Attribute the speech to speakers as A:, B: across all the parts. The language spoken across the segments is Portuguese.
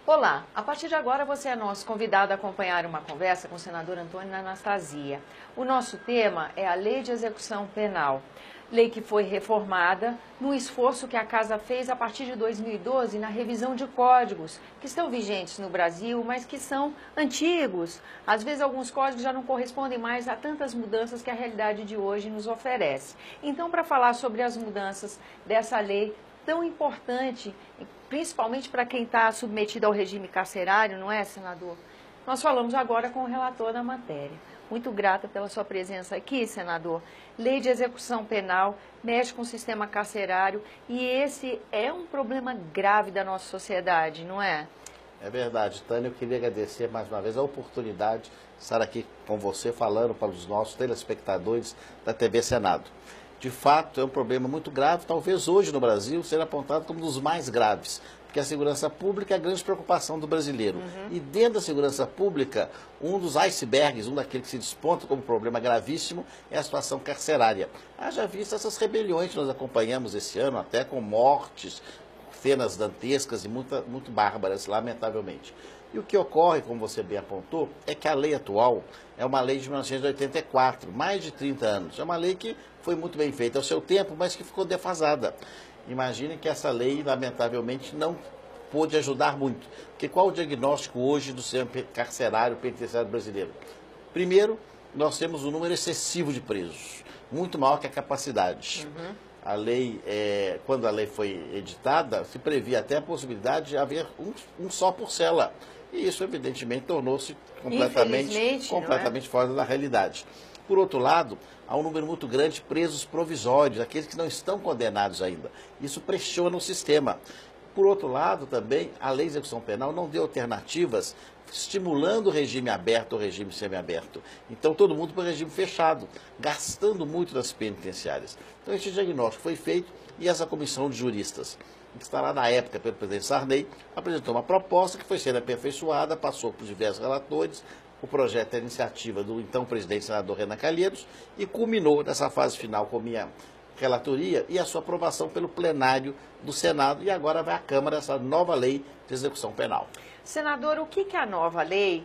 A: Olá, a partir de agora você é nosso convidado a acompanhar uma conversa com o senador Antônio Anastasia. O nosso tema é a Lei de Execução Penal, lei que foi reformada no esforço que a Casa fez a partir de 2012 na revisão de códigos que estão vigentes no Brasil, mas que são antigos. Às vezes alguns códigos já não correspondem mais a tantas mudanças que a realidade de hoje nos oferece. Então, para falar sobre as mudanças dessa lei tão importante, principalmente para quem está submetido ao regime carcerário, não é, senador? Nós falamos agora com o relator da matéria. Muito grata pela sua presença aqui, senador. Lei de execução penal mexe com o sistema carcerário e esse é um problema grave da nossa sociedade, não é?
B: É verdade, Tânia. Eu queria agradecer mais uma vez a oportunidade de estar aqui com você falando para os nossos telespectadores da TV Senado. De fato, é um problema muito grave, talvez hoje no Brasil seja apontado como um dos mais graves, porque a segurança pública é a grande preocupação do brasileiro. E dentro da segurança pública, um dos icebergs, um daqueles que se desponta como problema gravíssimo, é a situação carcerária. Haja visto essas rebeliões que nós acompanhamos esse ano, até com mortes, cenas dantescas e muito bárbaras, lamentavelmente. E o que ocorre, como você bem apontou, é que a lei atual é uma lei de 1984, mais de 30 anos. É uma lei que foi muito bem feita ao seu tempo, mas que ficou defasada. Imaginem que essa lei, lamentavelmente, não pôde ajudar muito. Porque qual o diagnóstico hoje do sistema carcerário penitenciário brasileiro? Primeiro, nós temos um número excessivo de presos, muito maior que a capacidade. A lei, quando a lei foi editada, se previa até a possibilidade de haver um só por cela. E isso, evidentemente, tornou-se completamente fora da realidade. Por outro lado, há um número muito grande de presos provisórios, aqueles que não estão condenados ainda. Isso pressiona o sistema. Por outro lado, também, a lei de execução penal não deu alternativas estimulando o regime aberto ou regime semiaberto. Então, todo mundo para o regime fechado, gastando muito das penitenciárias. Então, esse diagnóstico foi feito e essa comissão de juristas, que estará na época pelo presidente Sarney, apresentou uma proposta que foi sendo aperfeiçoada, passou por diversos relatores. O projeto é a iniciativa do então presidente senador Renan Calheiros e culminou nessa fase final com minha relatoria e a sua aprovação pelo plenário do Senado. E agora vai à Câmara essa nova lei de execução penal.
A: Senador, o que a nova lei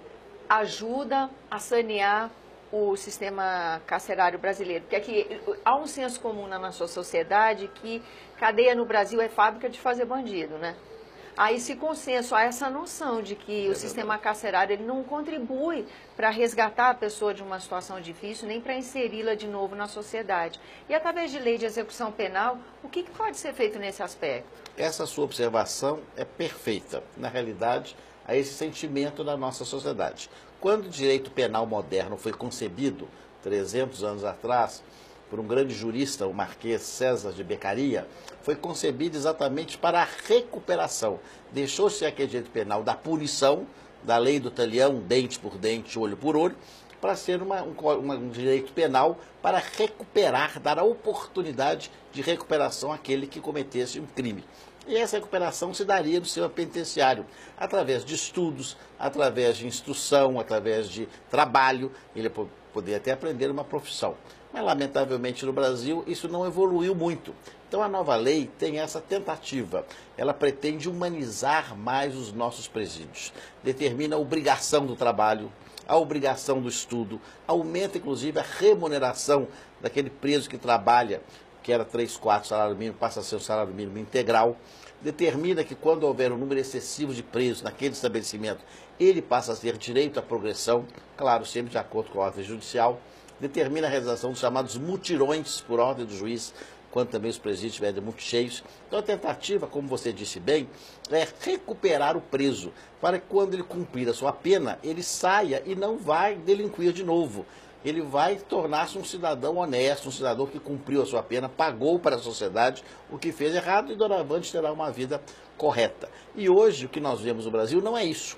A: ajuda a sanear o sistema carcerário brasileiro? Porque aqui há um senso comum na nossa sociedade que cadeia no Brasil é fábrica de fazer bandido, né? Há esse consenso, há essa noção de que o sistema carcerário ele não contribui para resgatar a pessoa de uma situação difícil, nem para inseri-la de novo na sociedade. E através de lei de execução penal, o que pode ser feito nesse aspecto?
B: Essa sua observação é perfeita. Na realidade, há esse sentimento na nossa sociedade. Quando o direito penal moderno foi concebido, 300 anos atrás, por um grande jurista, o Marquês César de Beccaria, foi concebido exatamente para a recuperação. Deixou-se aquele direito penal da punição, da lei do talião, dente por dente, olho por olho, para ser um direito penal para recuperar, dar a oportunidade de recuperação àquele que cometesse um crime. E essa recuperação se daria no sistema penitenciário, através de estudos, através de instrução, através de trabalho, ele poderia até aprender uma profissão. Mas, lamentavelmente, no Brasil, isso não evoluiu muito. Então, a nova lei tem essa tentativa. Ela pretende humanizar mais os nossos presídios. Determina a obrigação do trabalho, a obrigação do estudo, aumenta, inclusive, a remuneração daquele preso que trabalha, que era 3/4 salário mínimo, passa a ser o salário mínimo integral. Determina que, quando houver um número excessivo de presos naquele estabelecimento, ele passa a ter direito à progressão, claro, sempre de acordo com a ordem judicial. Determina a realização dos chamados mutirões por ordem do juiz, quando também os presídios estiverem muito cheios. Então, a tentativa, como você disse bem, é recuperar o preso, para que quando ele cumprir a sua pena, ele saia e não vai delinquir de novo. Ele vai tornar-se um cidadão honesto, um cidadão que cumpriu a sua pena, pagou para a sociedade o que fez errado e doravante terá uma vida correta. E hoje, o que nós vemos no Brasil não é isso.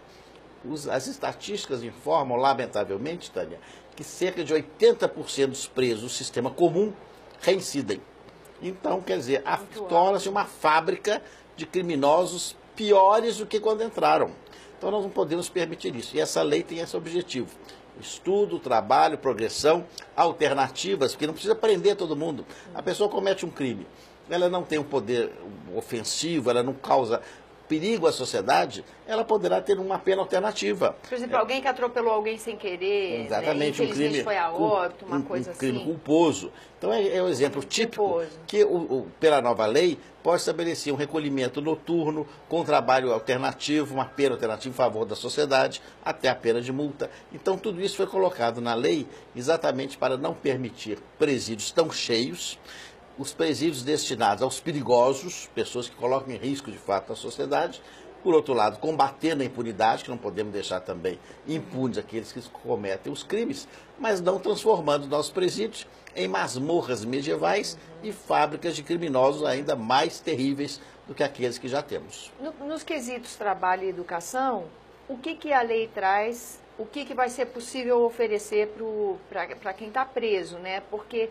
B: As estatísticas informam, lamentavelmente, Tânia, que cerca de 80% dos presos do sistema comum reincidem. Então, quer dizer, torna-se uma fábrica de criminosos piores do que quando entraram. Então, nós não podemos permitir isso. E essa lei tem esse objetivo. Estudo, trabalho, progressão, alternativas, porque não precisa prender todo mundo. A pessoa comete um crime, ela não tem um poder ofensivo, ela não causa perigo à sociedade, ela poderá ter uma pena alternativa.
A: Por exemplo, alguém que atropelou alguém sem querer,
B: exatamente,
A: né? Infelizmente foi a óbito, uma coisa
B: um crime
A: assim.
B: culposo. Então é um exemplo típico que, pela nova lei, pode estabelecer um recolhimento noturno, com trabalho alternativo, uma pena alternativa em favor da sociedade, até a pena de multa. Então tudo isso foi colocado na lei exatamente para não permitir presídios tão cheios, os presídios destinados aos perigosos, pessoas que colocam em risco de fato a sociedade. Por outro lado, combatendo a impunidade, que não podemos deixar também impunes aqueles que cometem os crimes, mas não transformando nossos presídios em masmorras medievais e fábricas de criminosos ainda mais terríveis do que aqueles que já temos.
A: Nos quesitos trabalho e educação, o que a lei traz, o que vai ser possível oferecer para quem está preso, né? Porque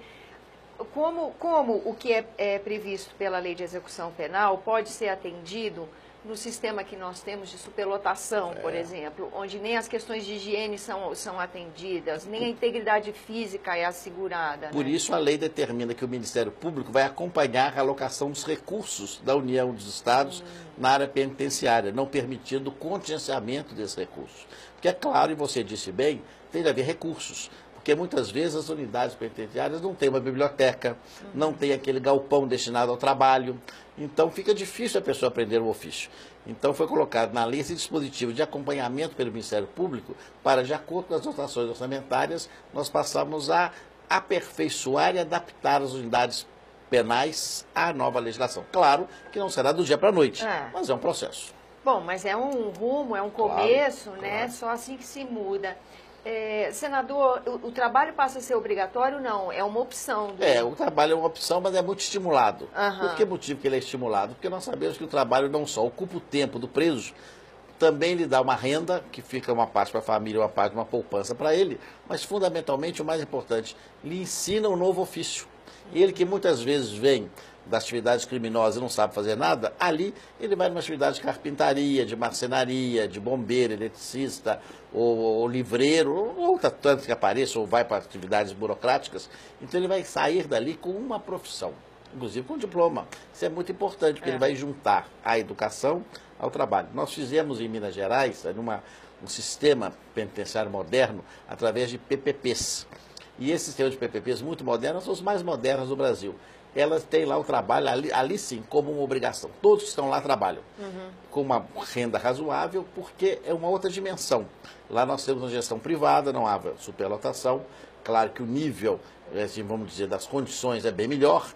A: como o que é previsto pela lei de execução penal pode ser atendido no sistema que nós temos de superlotação, por exemplo, onde nem as questões de higiene são atendidas, nem a integridade física é assegurada.
B: Por isso a lei determina que o Ministério Público vai acompanhar a alocação dos recursos da União dos Estados na área penitenciária, não permitindo o contingenciamento desses recursos. Porque é claro, e você disse bem, tem de haver recursos. Porque muitas vezes as unidades penitenciárias não têm uma biblioteca, não tem aquele galpão destinado ao trabalho, então fica difícil a pessoa aprender o ofício. Então foi colocado na lei esse dispositivo de acompanhamento pelo Ministério Público para, de acordo com as dotações orçamentárias, nós passamos a aperfeiçoar e adaptar as unidades penais à nova legislação. Claro que não será do dia para a noite, mas é um processo.
A: Bom, mas é um rumo, é um começo,
B: claro,
A: né?
B: Claro.
A: Só assim que se muda. Senador, o trabalho passa a ser obrigatório? Não, é uma opção.
B: O trabalho é uma opção, mas é muito estimulado. Por que motivo que ele é estimulado? Porque nós sabemos que o trabalho não só ocupa o tempo do preso, também lhe dá uma renda, que fica uma parte para a família, uma parte, uma poupança para ele, mas fundamentalmente, o mais importante, lhe ensina um novo ofício. Ele que muitas vezes vem das atividades criminosas e não sabe fazer nada, ali ele vai numa atividade de carpintaria, de marcenaria, de bombeiro, eletricista, ou livreiro, ou tanto que apareça, ou vai para atividades burocráticas. Então ele vai sair dali com uma profissão, inclusive com diploma. Isso é muito importante, porque ele vai juntar a educação ao trabalho. Nós fizemos em Minas Gerais um sistema penitenciário moderno através de PPPs. E esse sistema de PPPs muito modernos são os mais modernos do Brasil. Elas têm lá o trabalho, ali sim, como uma obrigação. Todos que estão lá trabalham com uma renda razoável, porque é uma outra dimensão. Lá nós temos uma gestão privada, não há superlotação. Claro que o nível, assim, vamos dizer, das condições é bem melhor.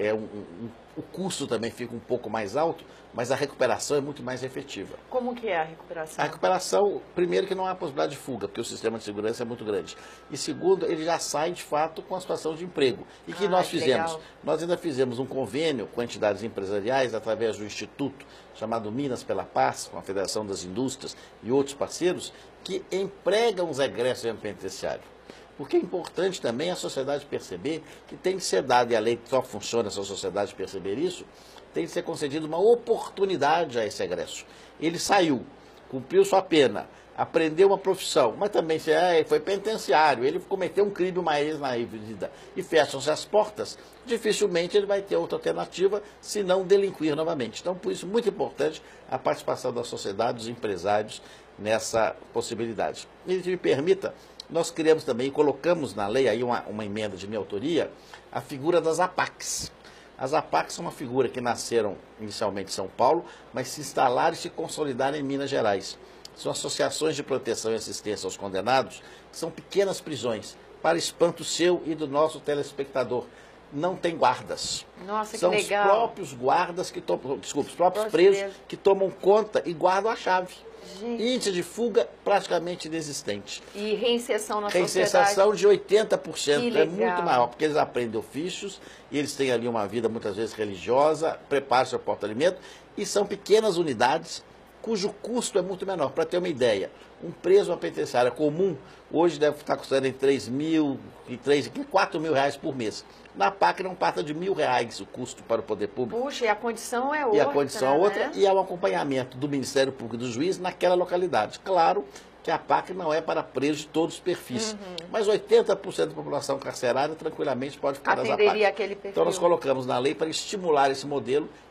B: O custo também fica um pouco mais alto, mas a recuperação é muito mais efetiva.
A: Como que é a recuperação?
B: A recuperação, primeiro, que não há possibilidade de fuga, porque o sistema de segurança é muito grande. E segundo, ele já sai, de fato, com a situação de emprego. E que nós fizemos? Legal. Nós ainda fizemos um convênio com entidades empresariais, através do Instituto chamado Minas pela Paz, com a Federação das Indústrias e outros parceiros, que empregam os egressos dentro do penitenciário. Porque é importante também a sociedade perceber que tem que ser dado, e a lei só funciona se a sociedade perceber isso, tem que ser concedida uma oportunidade a esse egresso. Ele saiu, cumpriu sua pena, aprendeu uma profissão, mas também foi penitenciário, ele cometeu um crime uma vez na vida e fecham-se as portas, dificilmente ele vai ter outra alternativa se não delinquir novamente. Então, por isso, muito importante a participação da sociedade, dos empresários nessa possibilidade. E me permita, nós criamos também e colocamos na lei, aí uma emenda de minha autoria, a figura das APACs. As APACs são uma figura que nasceram inicialmente em São Paulo, mas se instalaram e se consolidaram em Minas Gerais. São associações de proteção e assistência aos condenados, que são pequenas prisões, para espanto seu e do nosso telespectador. Não tem guardas.
A: Nossa,
B: são
A: que legal.
B: São os próprios guardas os próprios presos que tomam conta e guardam a chave.
A: Gente.
B: Índice de fuga praticamente inexistente.
A: E reinserção na
B: Reinserção
A: sociedade?
B: de 80%.
A: É
B: muito maior, porque eles aprendem ofícios, e eles têm ali uma vida muitas vezes religiosa, preparam seu porta-alimento, e são pequenas unidades cujo custo é muito menor. Para ter uma ideia, um preso na penitenciária comum hoje deve estar custando entre 3 mil e 4 mil reais por mês. Na PAC não passa de R$1.000 o custo para o poder público.
A: Puxa, e a condição é outra.
B: E a condição é outra,
A: né?
B: E é um acompanhamento do Ministério Público e do juiz naquela localidade. Claro que a PAC não é para presos de todos os perfis, mas 80% da população carcerária tranquilamente pode ficar nas APACs.
A: Aquele perfil.
B: Então nós colocamos na lei para estimular esse modelo,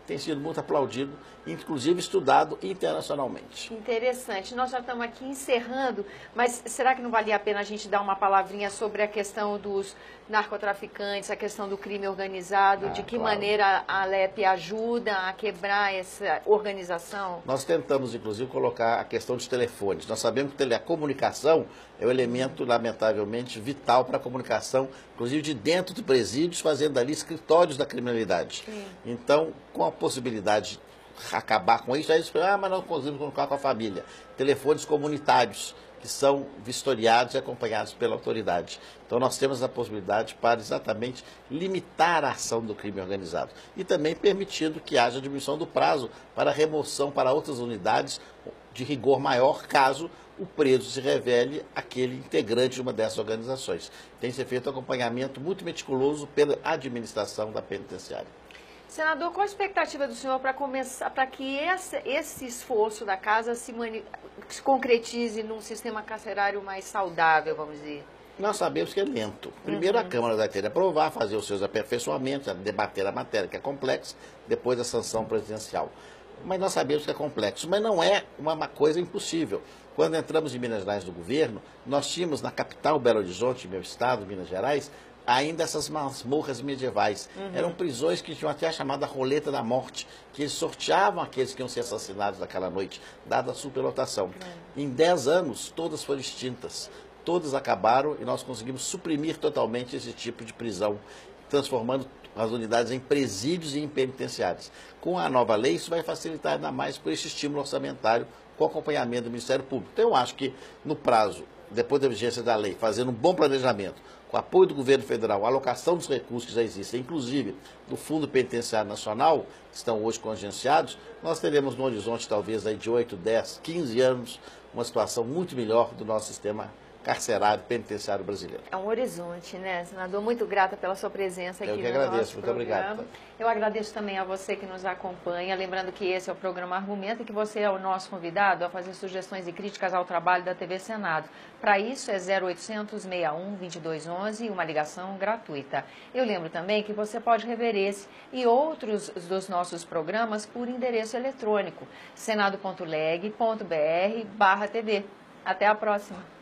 B: tem sido muito aplaudido, inclusive estudado internacionalmente.
A: Interessante. Nós já estamos aqui encerrando, mas será que não valia a pena a gente dar uma palavrinha sobre a questão dos narcotraficantes, a questão do crime organizado, de que
B: claro.
A: maneira a Alep ajuda a quebrar essa organização?
B: Nós tentamos, inclusive, colocar a questão dos telefones. Nós sabemos que a comunicação é um elemento, lamentavelmente, vital para a comunicação, inclusive de dentro de presídios, fazendo ali escritórios da criminalidade.
A: Sim.
B: Então, com a possibilidade de acabar com isso, aí eles falam, mas não conseguimos colocar com a família. Telefones comunitários, que são vistoriados e acompanhados pela autoridade. Então nós temos a possibilidade para exatamente limitar a ação do crime organizado e também permitindo que haja diminuição do prazo para remoção para outras unidades de rigor maior, caso o preso se revele aquele integrante de uma dessas organizações. Tem que ser feito um acompanhamento muito meticuloso pela administração da penitenciária.
A: Senador, qual a expectativa do senhor para que esse esforço da casa se concretize num sistema carcerário mais saudável, vamos dizer?
B: Nós sabemos que é lento. Primeiro a Câmara vai ter de aprovar, fazer os seus aperfeiçoamentos, debater a matéria, que é complexa, depois a sanção presidencial. Mas nós sabemos que é complexo, mas não é uma coisa impossível. Quando entramos em Minas Gerais do governo, nós tínhamos na capital Belo Horizonte, meu estado, Minas Gerais, ainda essas masmorras medievais. Eram prisões que tinham até a chamada roleta da morte, que eles sorteavam aqueles que iam ser assassinados naquela noite, dada a superlotação. Em 10 anos, todas foram extintas. Todas acabaram e nós conseguimos suprimir totalmente esse tipo de prisão, transformando as unidades em presídios e em penitenciários. Com a nova lei, isso vai facilitar ainda mais por esse estímulo orçamentário com acompanhamento do Ministério Público. Então, eu acho que no prazo, depois da vigência da lei, fazendo um bom planejamento, com apoio do governo federal, a alocação dos recursos que já existem, inclusive do Fundo Penitenciário Nacional, que estão hoje contingenciados, nós teremos no horizonte talvez aí de 8, 10, 15 anos, uma situação muito melhor do nosso sistema carcerário penitenciário brasileiro.
A: É um horizonte, né, senador? Muito grata pela sua presença aqui no nosso programa.
B: Eu que agradeço, muito obrigado.
A: Eu agradeço também a você que nos acompanha, lembrando que esse é o programa Argumento e que você é o nosso convidado a fazer sugestões e críticas ao trabalho da TV Senado. Para isso é 0800 61 2211 e uma ligação gratuita. Eu lembro também que você pode rever esse e outros dos nossos programas por endereço eletrônico senado.leg.br/tv. Até a próxima.